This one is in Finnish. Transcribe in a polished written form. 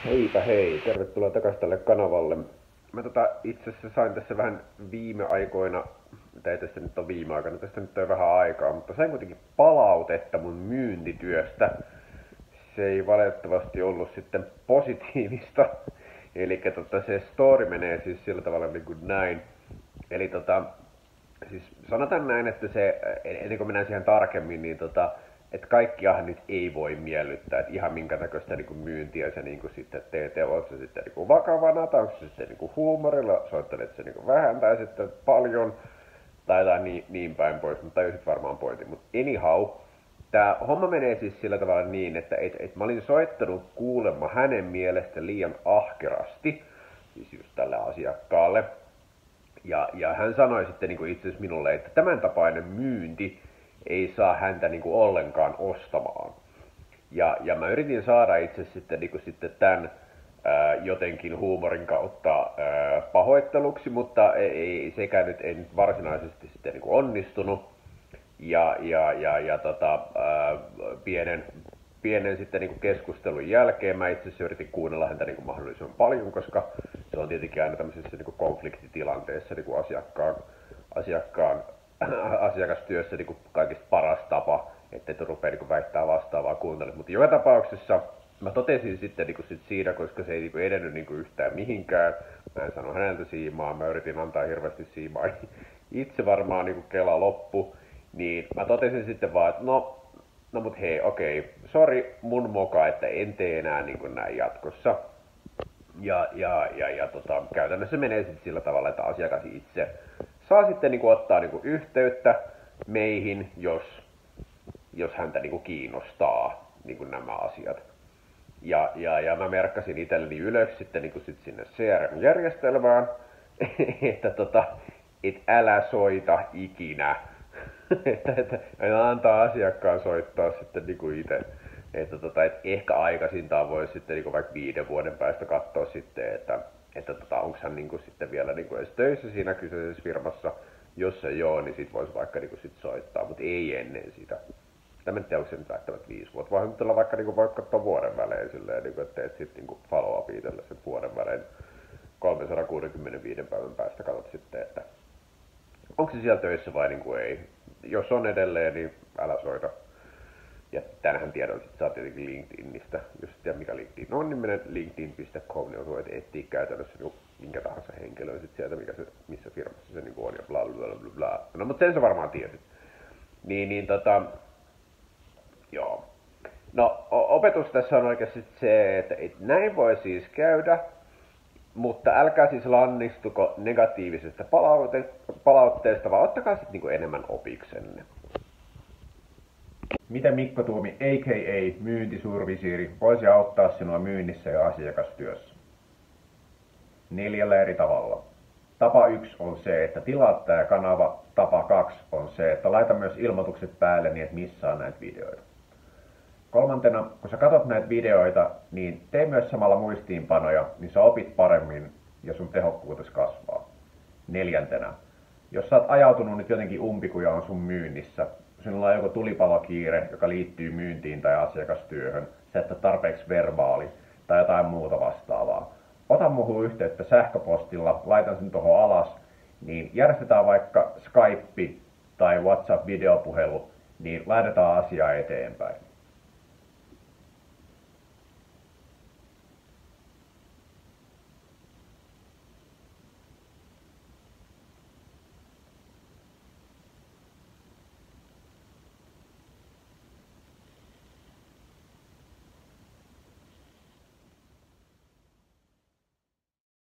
Heipä hei, tervetuloa takaisin tälle kanavalle. Mä itse asiassa sain tässä vähän viime aikoina, tai ei tässä nyt ole viime aikoina, tästä nyt on vähän aikaa, mutta sain kuitenkin palautetta mun myyntityöstä. Se ei valitettavasti ollut sitten positiivista. Eli se story menee siis sillä tavalla niin kuin näin. Eli siis sanotaan näin, että se, ennen kuin mennään siihen tarkemmin, niin että kaikkiahan nyt ei voi miellyttää, että ihan minkä näköistä niin myyntiä se niin sitten teet, ja oot se sitten niin vakavana, tai onko se sitten niin huumorilla, soittelet se niin vähän tai sitten paljon, tai niin päin pois, mutta tajusit varmaan pointin. Mutta anyhow, tämä homma menee siis sillä tavalla niin, että mä olin soittanut kuulemma hänen mielestä liian ahkerasti, siis just tälle asiakkaalle, ja hän sanoi sitten niin itse asiassa minulle, että tämän tapainen myynti ei saa häntä niin kuin ollenkaan ostamaan. Ja mä yritin saada itse sitten, niin kuin sitten tämän jotenkin huumorin kautta pahoitteluksi, mutta ei nyt varsinaisesti sitten niin kuin onnistunut. Pienen sitten niin kuin keskustelun jälkeen mä itse asiassa yritin kuunnella häntä niin kuin mahdollisimman paljon, koska se on tietenkin aina tämmöisessä niin kuin konfliktitilanteessa niin kuin asiakastyössä niin kuin kaikista paras tapa, ettei rupea niin väittää vastaavaa kuuntelemaan. Mutta joka tapauksessa mä totesin sitten niin sit siinä, koska se ei niin edennyt niin yhtään mihinkään. Mä en sano häneltä siimaa, mä yritin antaa hirveästi siimaa. Itse varmaan niin kela loppu. Niin mä totesin sitten vaan, että no mut hei, okei, sori mun moka, että en tee enää niin kuin näin jatkossa. Käytännössä menee sitten sillä tavalla, että asiakas itse saa sitten niin kuin ottaa niin kuin yhteyttä meihin, jos häntä niin kuin kiinnostaa niin kuin nämä asiat. Ja mä merkkasin itselleni ylös sitten niin kuin sit sinne CRM-järjestelmään, että älä soita ikinä. että antaa asiakkaan soittaa sitten niin kuin itse. Että ehkä aikaisintaan voisi sitten niin kuin vaikka 5 vuoden päästä katsoa sitten, että onko hän niin kuin sitten vielä niin kuin edes töissä siinä kyseisessä firmassa. Jos ei ole, niin sit voisi vaikka niin kuin sit soittaa, mutta ei ennen sitä. Sitä en tiedä, onko se nyt välttämättä 5 vuotta. Vaan nyt olla vaikka niin kuin voi katsoa vuoden välein silleen, niin kuin, että teet sitten niin follow-up itselle sen vuoden välein 365 päivän päästä katsot sitten, että onko se siellä töissä vai niin kuin ei. Jos on edelleen, niin älä soita. Ja tänähän tiedon sit saa tietenkin LinkedInistä. Jos et tiedä mikä LinkedIn on, niin mene linkedin.com, niin voit etsiä käytännössä niin minkä tahansa henkilön sit sieltä, missä firmassa se niin on ja bla bla bla bla. No mutta sen sä varmaan tiesit. Joo. No opetus tässä on oikeasti se, että näin voi siis käydä, mutta älkää siis lannistuko negatiivisesta palautteesta, vaan ottakaa sitten niinku enemmän opiksenne. Miten Mikko Tuomi, a.k.a. myyntisuurvisiiri, voisi auttaa sinua myynnissä ja asiakastyössä? 4 eri tavalla. Tapa 1 on se, että tilaa tämä kanava. Tapa 2 on se, että laita myös ilmoitukset päälle niin, että missaa näitä videoita. 3. kun sä katsot näitä videoita, niin tee myös samalla muistiinpanoja, niin sä opit paremmin ja sun tehokkuutesi kasvaa. 4. jos sä oot ajautunut nyt jotenkin umpikujaan sun myynnissä, sinulla on joku tulipalokiire, joka liittyy myyntiin tai asiakastyöhön, sä et ole tarpeeksi verbaali tai jotain muuta vastaavaa. Ota muuhun yhteyttä sähköpostilla, laitan sen tuohon alas, niin järjestetään vaikka Skype tai WhatsApp-videopuhelu, niin laitetaan asiaa eteenpäin.